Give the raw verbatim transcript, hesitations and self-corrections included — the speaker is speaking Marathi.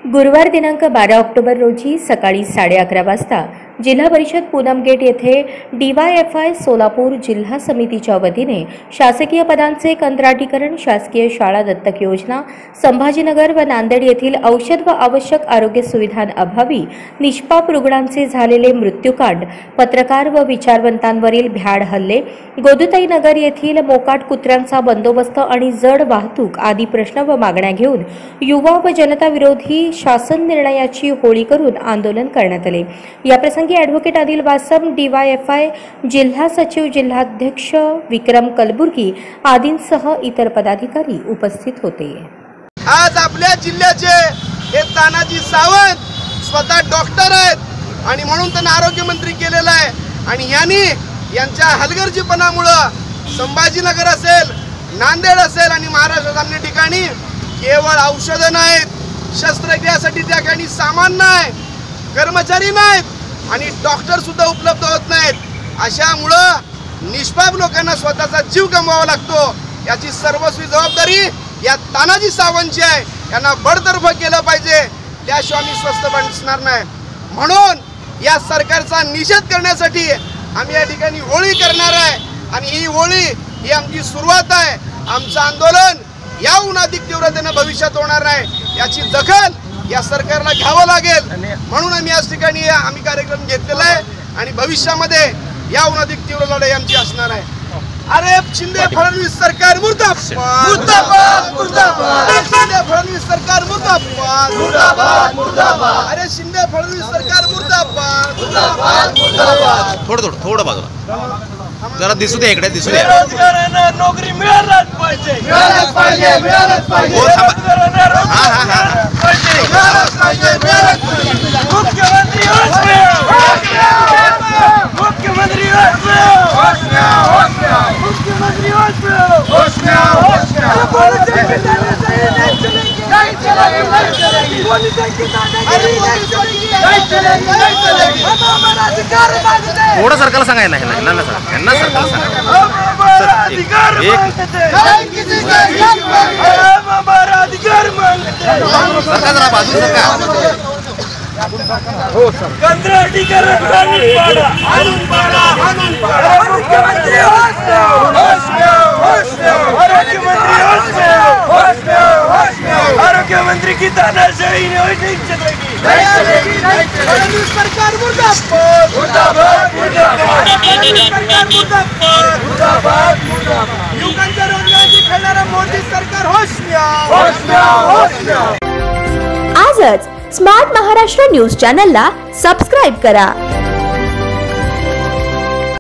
गुरुवार दिनांक बारा ऑक्टोबर रोजी सकाळी साडे अकरा वाजता जिल्हा परिषद पूनम गेट येथे D Y F I Solapur जिल्हा समितीच्या वतीने शासकीय पदांचे कंत्राटीकरण, शासकीय शाळा दत्तक योजना, संभाजीनगर व नांदेड येथील औषध व आवश्यक आरोग्य सुविधांअभावी निष्पाप रुग्णांचे झालेले मृत्यूकांड, पत्रकार व विचारवंतांवरील भ्याड हल्ले, गोदुताई नगर येथील मोकाट कुत्र्यांचा बंदोबस्त आणि जड वाहतूक आदी प्रश्न व मागण्या घेऊन युवा व जनता विरोधी शासन निर्णयाची होळी करून आंदोलन करण्यात आले। याप्रसंगी advocate Adil Wasam, D Y F I जिल्हा सचिव, जिल्हाध्यक्ष विक्रम कलबुर्गी आदींसह इतर पदाधिकारी उपस्थित होते। आज आपल्या जिल्ह्याचे हे तानाजी सावंत स्वतः डॉक्टर आहेत आणि म्हणून त्यांना आरोग्य मंत्री केलेला आहे आणि यांनी यांच्या हलगर्जीपणामुळे संभाजीनगर असेल, नांदेड असेल आणि महाराष्ट्रात अन्य ठिकाणी केवळ औषधं नाहीत, शस्त्रक्रियासाठी त्या ठिकाणी सामान नाही, कर्मचारी नाहीत आणि डॉक्टर सुद्धा उपलब्ध होत नाहीत। अशामुळे निष्पाप लोकांना स्वतःचा जीव गमवावा लागतो। याची सर्वस्वी जबाबदारी या तानाजी सावंतची आहे। यांना बडतर्फ केलं पाहिजे, त्याशिवाय आम्ही स्वस्थ बसणार नाही। म्हणून या सरकारचा निषेध करण्यासाठी आम्ही या ठिकाणी होळी करणार आहे आणि ही होळी ही आमची सुरुवात आहे। आमचं आंदोलन याहून अधिक तीव्रतेने भविष्यात होणार नाही, याची दखल या सरकारला घ्यावं लागेल। म्हणून आम्ही या ठिकाणी आम्ही कार्यक्रम घेतलेला आहे आणि भविष्यामध्ये याहून अधिक तीव्र लढाई आमची असणार आहे। अरे शिंदे फडणवीस सरकार मुर्दाबाद मुर्दाबाद मुर्दाबाद, शिंदे फडणवीस सरकार मुर्दाबाद मुर्दाबाद मुर्दाबाद, अरे शिंदे फडणवीस सरकार मुर्दाबाद मुर्दाबाद मुर्दाबाद। थोडं थोडं थोडं बाजूला जरा दिसू दे, इकडे दिसू दे। बेरोजगारांना नोकरी मिळायलाच पाहिजे, मिळायलाच पाहिजे, मिळायलाच पाहिजे, बेरोजगारांना रोजगार मिळायलाच पाहिजे, मिळायलाच पाहिजे, मिळायलाच पाहिजे। मुख्यमंत्री होश में, मुख्यमंत्री होश में, होश में, होश में, मुख्यमंत्री होश में, होश में, होश में। नहीं चलेगी, नहीं चलेगी, नहीं चलेगी, मोदी जी की दादागिरी नहीं चलेगी, नहीं चलेगी, नहीं चलेगी। हम हमारा अधिकार मांगते हैं। थोड़ा सरकारला सांगायला आहे ना, ना सर यांना सरकारला सांगा। हम हमारा अधिकार मांगते हैं, नहीं किसी का हक मांगते। हम हमारा अधिकार मांगते हैं। सरकार जरा बाजूला सरका। हो सर, कंत्राटीकरण कानून पाडा, कानून पाडा, कानून पाडा। मुख्यमंत्री होश में, होश में, होश में, मुख्यमंत्री होश में, होश में, होश में। आरोग्य मंत्री की तानाशाही नहीं चलेगी, नहीं चलेगी, नहीं चलेगी। सरकार मुर्दाबाद मुर्दाबाद मुर्दाबाद, सरकार मुर्दाबाद मुर्दाबाद मुर्दाबाद। युवकांच्या रोजगाराची खेळणारा मोदी सरकार होश में, होश में, होश में। आजच स्मार्ट महाराष्ट्र न्यूज चॅनलला सबस्क्राइब करा।